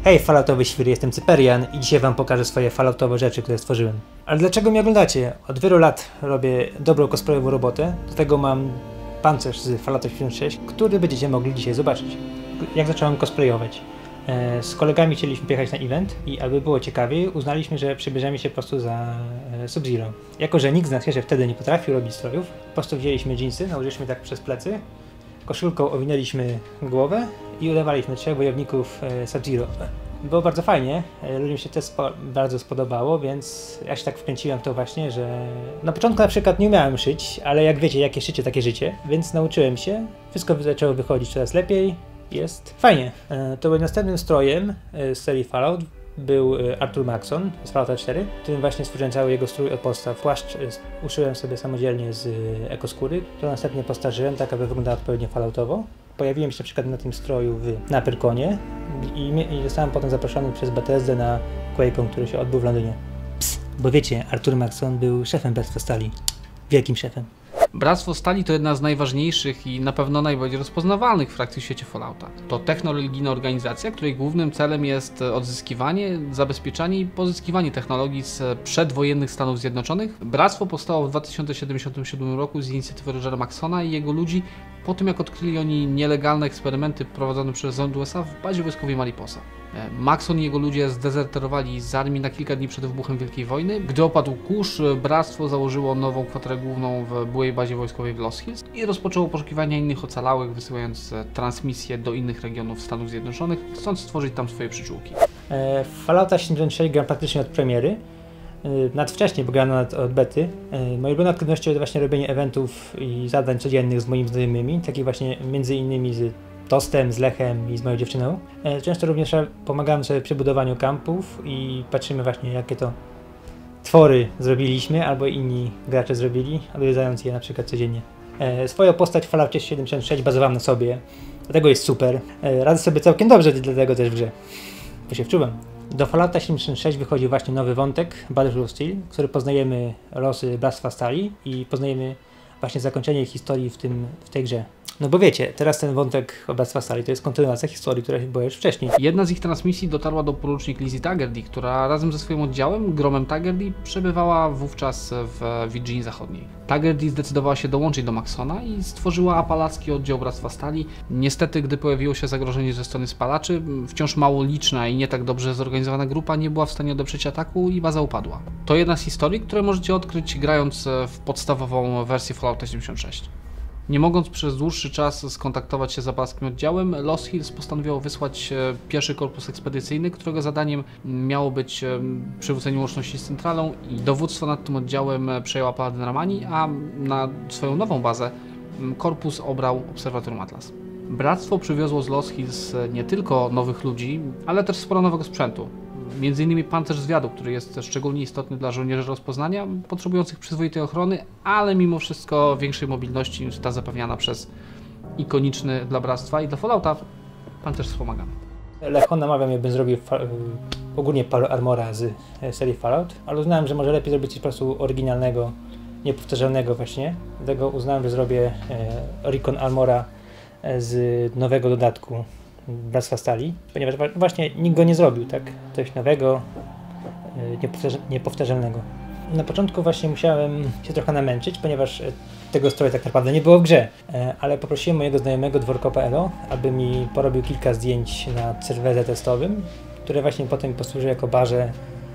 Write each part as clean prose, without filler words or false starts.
Hej falloutowy świry, jestem Cyperian i dzisiaj wam pokażę swoje falloutowe rzeczy, które stworzyłem. Ale dlaczego mnie oglądacie? Od wielu lat robię dobrą cosplayową robotę, do tego mam pancerz z Fallouta 76, który będziecie mogli dzisiaj zobaczyć. Jak zacząłem cosplayować. Z kolegami chcieliśmy pojechać na event i aby było ciekawiej, uznaliśmy, że przebierzemy się po prostu za Sub-Zero. Jako że nikt z nas jeszcze wtedy nie potrafił robić strojów, po prostu wzięliśmy dżinsy, nałożyliśmy tak przez plecy, koszulką owinęliśmy głowę i udawaliśmy 3 wojowników Sub-Zero. Było bardzo fajnie, ludziom się też bardzo spodobało, więc ja się tak wkręciłem w to właśnie, że na początku na przykład nie umiałem szyć, ale jak wiecie, jakie szycie, takie życie, więc nauczyłem się, wszystko zaczęło wychodzić coraz lepiej, jest fajnie. To był następnym strojem z serii Fallout był Arthur Maxon z Fallouta 4, którym właśnie stworzyłem cały jego strój od podstaw. Płaszcz uszyłem sobie samodzielnie z ekoskóry, to następnie postarzyłem tak, aby wyglądała odpowiednio falloutowo. Pojawiłem się na przykład na tym stroju na Pyrkonie i zostałem potem zaproszony przez Bethesdę na QuakeCon, który się odbył w Londynie. Bo wiecie, Arthur Maxon był szefem Bractwa Stali. Wielkim szefem. Bractwo Stali to jedna z najważniejszych i na pewno najbardziej rozpoznawalnych frakcji w świecie Fallouta. To technoreligijna organizacja, której głównym celem jest odzyskiwanie, zabezpieczanie i pozyskiwanie technologii z przedwojennych Stanów Zjednoczonych. Bractwo powstało w 2077 roku z inicjatywy Rogera Maxona i jego ludzi po tym, jak odkryli oni nielegalne eksperymenty prowadzone przez rząd USA w bazie wojskowej Mariposa. Maxon i jego ludzie zdezerterowali z armii na kilka dni przed wybuchem Wielkiej Wojny. Gdy opadł kurz, bractwo założyło nową kwaterę główną w byłej bazie wojskowej w Lost Hills i rozpoczęło poszukiwania innych ocalałych, wysyłając transmisje do innych regionów Stanów Zjednoczonych, chcąc stworzyć tam swoje przyczółki. Fallouta 76 gram praktycznie od premiery. Nawet wcześniej, bo grano od bety. Moją główną aktywnością to właśnie robienie eventów i zadań codziennych z moimi znajomymi, takich właśnie między innymi z Tostem, z Lechem i z moją dziewczyną. Często również pomagamy sobie przy budowaniu kampów i patrzymy właśnie, jakie to twory zrobiliśmy albo inni gracze zrobili, odwiedzając je na przykład codziennie. Swoją postać w Falloutie 76 bazowałem na sobie, dlatego jest super. Radzę sobie całkiem dobrze, dlatego też w grze, bo się wczuwam. Do Fallouta 76 wychodził właśnie nowy wątek, Battlefield of Steel, w którym poznajemy losy Bractwa Stali i poznajemy właśnie zakończenie historii w tej grze. No bo wiecie, teraz ten wątek Bractwa Stali to jest kontynuacja historii, która była już wcześniej. Jedna z ich transmisji dotarła do porucznik Lizzie Taggerty, która razem ze swoim oddziałem, Gromem Taggerty, przebywała wówczas w Virginii Zachodniej. Taggerty zdecydowała się dołączyć do Maxona i stworzyła apalacki oddział Bractwa Stali. Niestety, gdy pojawiło się zagrożenie ze strony spalaczy, wciąż mało liczna i nie tak dobrze zorganizowana grupa nie była w stanie odeprzeć ataku i baza upadła. To jedna z historii, które możecie odkryć grając w podstawową wersję Fallouta 76. Nie mogąc przez dłuższy czas skontaktować się z apalackim oddziałem, Lost Hills postanowiło wysłać pierwszy korpus ekspedycyjny, którego zadaniem miało być przywrócenie łączności z centralą i dowództwo nad tym oddziałem przejęła Paladin Ramani, a na swoją nową bazę korpus obrał Obserwatorium Atlas. Bractwo przywiozło z Lost Hills nie tylko nowych ludzi, ale też sporo nowego sprzętu. Między innymi pancerz zwiadu, który jest szczególnie istotny dla żołnierzy rozpoznania, potrzebujących przyzwoitej ochrony, ale mimo wszystko większej mobilności niż ta zapewniana przez ikoniczny dla Bractwa i dla Fallouta pancerz wspomagany. Lechon namawiał mnie, bym zrobił ogólnie Armora z serii Fallout, ale uznałem, że może lepiej zrobić coś po prostu oryginalnego, niepowtarzalnego właśnie. Dlatego uznałem, że zrobię Recon Armora z nowego dodatku Bractwa Stali, ponieważ właśnie nikt go nie zrobił, tak? Coś nowego, niepowtarzalnego. Na początku właśnie musiałem się trochę namęczyć, ponieważ tego stroju tak naprawdę nie było w grze, ale poprosiłem mojego znajomego Dworko.elo, aby mi porobił kilka zdjęć na serwerze testowym, które właśnie potem posłużyły jako barze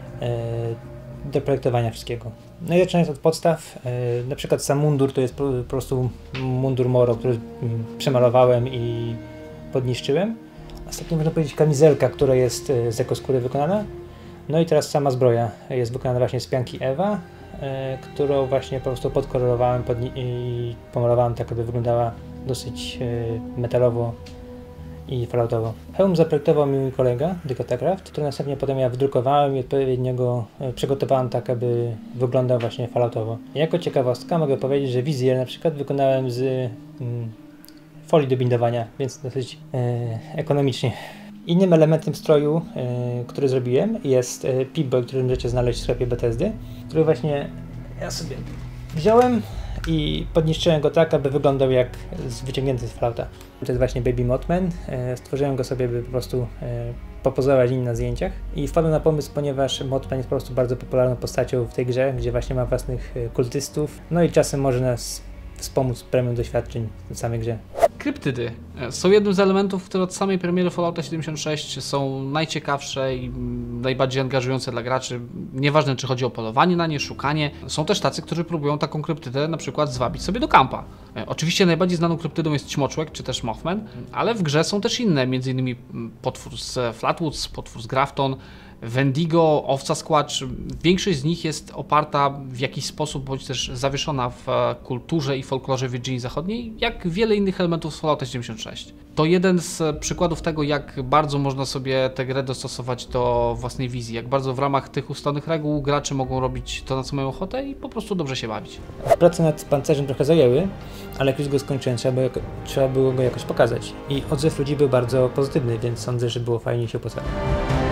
do projektowania wszystkiego. No i zaczynając od podstaw, na przykład sam mundur to jest po prostu mundur Moro, który przemalowałem i podniszczyłem. Następnie można powiedzieć kamizelka, która jest z ekoskóry wykonana. No i teraz sama zbroja jest wykonana właśnie z pianki Ewa, którą właśnie po prostu podkolorowałem i pomalowałem tak, aby wyglądała dosyć metalowo i falloutowo. Hełm zaprojektował mi mój kolega, Dykotacraft, który następnie potem ja wydrukowałem i odpowiednio go przygotowałem tak, aby wyglądał właśnie falloutowo. Jako ciekawostka mogę powiedzieć, że wizjer na przykład wykonałem z folii do bindowania, więc dosyć ekonomicznie. Innym elementem stroju, który zrobiłem, jest Pip-Boy, który możecie znaleźć w sklepie Bethesdy, który właśnie ja sobie wziąłem i podniszczyłem go tak, aby wyglądał jak wyciągnięty z Fallouta. To jest właśnie Baby Mothman. Stworzyłem go sobie, by po prostu popozować inni na zdjęciach i wpadłem na pomysł, ponieważ Mothman jest po prostu bardzo popularną postacią w tej grze, gdzie właśnie ma własnych kultystów, no i czasem może nas wspomóc premium doświadczeń w samej grze. Kryptydy są jednym z elementów, które od samej premiery Fallouta 76 są najciekawsze i najbardziej angażujące dla graczy. Nieważne, czy chodzi o polowanie na nie, szukanie. Są też tacy, którzy próbują taką kryptydę na przykład zwabić sobie do kampa. Oczywiście najbardziej znaną kryptydą jest Ćmoczłek, czy też Mothman, ale w grze są też inne, m.in. potwór z Flatwoods, potwór z Grafton, Wendigo, Owca Squatch. Większość z nich jest oparta w jakiś sposób, bądź też zawieszona w kulturze i folklorze Virginii Zachodniej, jak wiele innych elementów z Fallouta 76. To jeden z przykładów tego, jak bardzo można sobie tę grę dostosować do własnej wizji, jak bardzo w ramach tych ustalonych reguł gracze mogą robić to, na co mają ochotę i po prostu dobrze się bawić. Prace nad pancerzem trochę zajęły, ale jak już go skończyłem, trzeba było go jakoś pokazać. I odzew ludzi był bardzo pozytywny, więc sądzę, że było fajnie, się opłacało.